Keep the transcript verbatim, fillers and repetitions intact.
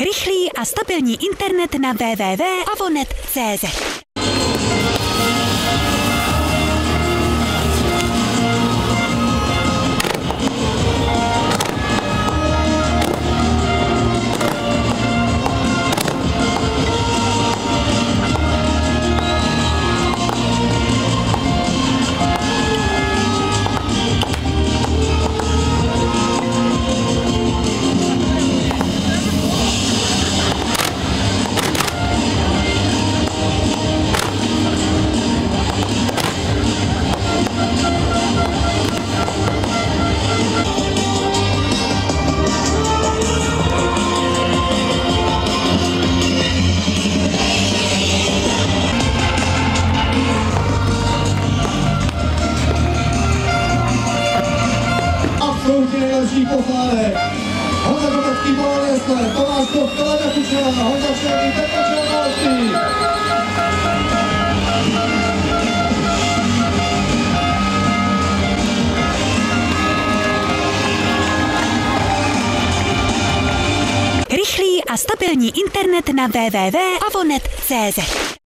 Rychlý a stabilní internet na w w w tečka avonet tečka c z. Absolutně nejlepší posládek. Honza Kopecký, Polan Jesle, Tomáš Kov, Kaleda Kučela, Honza Čelný, Petr Čelnovský. Rychlý a stabilní internet na w w w tečka avonet tečka c z.